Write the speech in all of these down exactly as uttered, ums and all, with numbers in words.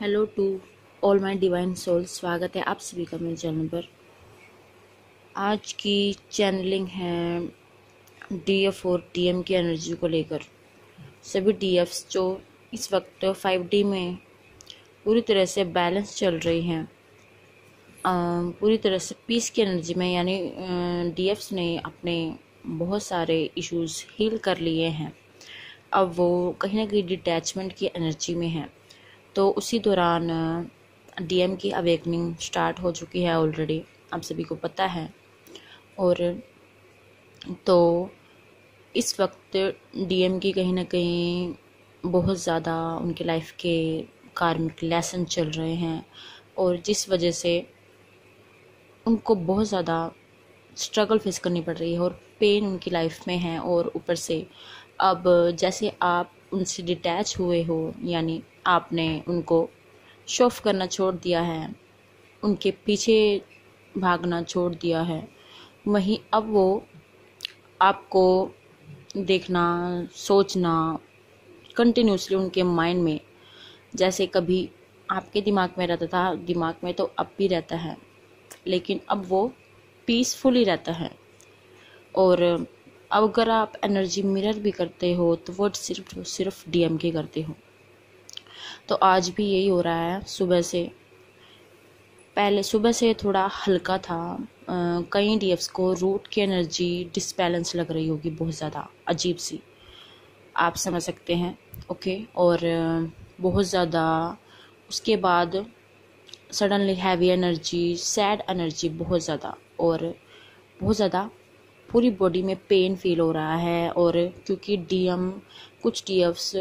Hello to all my divine soul. स्वागत है आप सभी का मेरे चैनल पर। आज की चैनलिंग है डीएफ और टीएम की एनर्जी को लेकर। सभी डीएफ्स जो इस वक्त फाइव डी में पूरी तरह से बैलेंस चल रही हैं, अम, पूरी तरह से पीस की एनर्जी में, यानी डीएफ्स ने अपने बहुत सारे इश्यूज हील कर लिए हैं। अब वो कहीं ना कहीं डिटैचमेंट की एनर्जी में है। तो उसी दौरान डीएम की अवेकनिंग स्टार्ट हो चुकी है ऑलरेडी, आप सभी को पता है। और तो इस वक्त डीएम की कहीं ना कहीं बहुत ज़्यादा उनकी लाइफ के कार्मिक लेसन चल रहे हैं, और जिस वजह से उनको बहुत ज़्यादा स्ट्रगल फेस करनी पड़ रही है और पेन उनकी लाइफ में है। और ऊपर से अब जैसे आप उनसे डिटैच हुए हो, यानी आपने उनको शो ऑफ करना छोड़ दिया है, उनके पीछे भागना छोड़ दिया है, वहीं अब वो आपको देखना, सोचना कंटिन्यूसली उनके माइंड में, जैसे कभी आपके दिमाग में रहता था, दिमाग में तो अब भी रहता है, लेकिन अब वो पीसफुली रहता है। और अब अगर आप एनर्जी मिरर भी करते हो तो वो सिर्फ सिर्फ डीएम के करते हो। तो आज भी यही हो रहा है। सुबह से पहले सुबह से थोड़ा हल्का था, आ, कई डीएफ्स को रूट की एनर्जी डिसबैलेंस लग रही होगी, बहुत ज़्यादा अजीब सी, आप समझ सकते हैं। ओके। और बहुत ज़्यादा उसके बाद suddenly heavy energy, sad energy बहुत ज़्यादा, और बहुत ज़्यादा पूरी बॉडी में पेन फील हो रहा है। और क्योंकि डीएम, कुछ डीएफ्स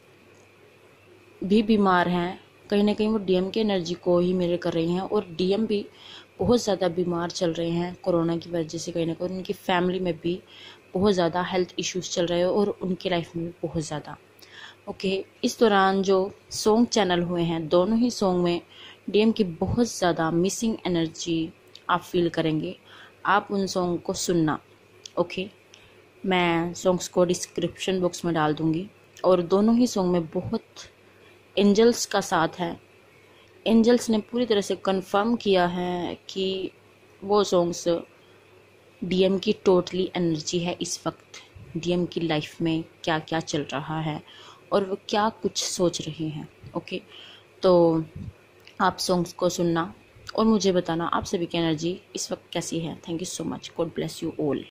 भी बीमार हैं, कहीं ना कहीं वो डीएम की एनर्जी को ही मिरर कर रही हैं, और डीएम भी बहुत ज़्यादा बीमार चल रहे हैं कोरोना की वजह से। कहीं ना कहीं उनकी फैमिली में भी बहुत ज़्यादा हेल्थ इश्यूज चल रहे हैं, और उनकी लाइफ में भी बहुत ज़्यादा। ओके। इस दौरान जो सॉन्ग चैनल हुए हैं, दोनों ही सॉन्ग में डीएम की बहुत ज़्यादा मिसिंग एनर्जी आप फील करेंगे। आप उन सॉन्ग को सुनना। ओके। मैं सॉन्ग्स को डिस्क्रिप्शन बॉक्स में डाल दूंगी। और दोनों ही सॉन्ग में बहुत एंजल्स का साथ है। एंजल्स ने पूरी तरह से कंफर्म किया है कि वो सॉन्ग्स डीएम की टोटली एनर्जी है। इस वक्त डीएम की लाइफ में क्या क्या चल रहा है और वो क्या कुछ सोच रहे हैं। ओके। तो आप सॉन्ग्स को सुनना और मुझे बताना आप सभी की एनर्जी इस वक्त कैसी है। Thank you so much. God bless you all.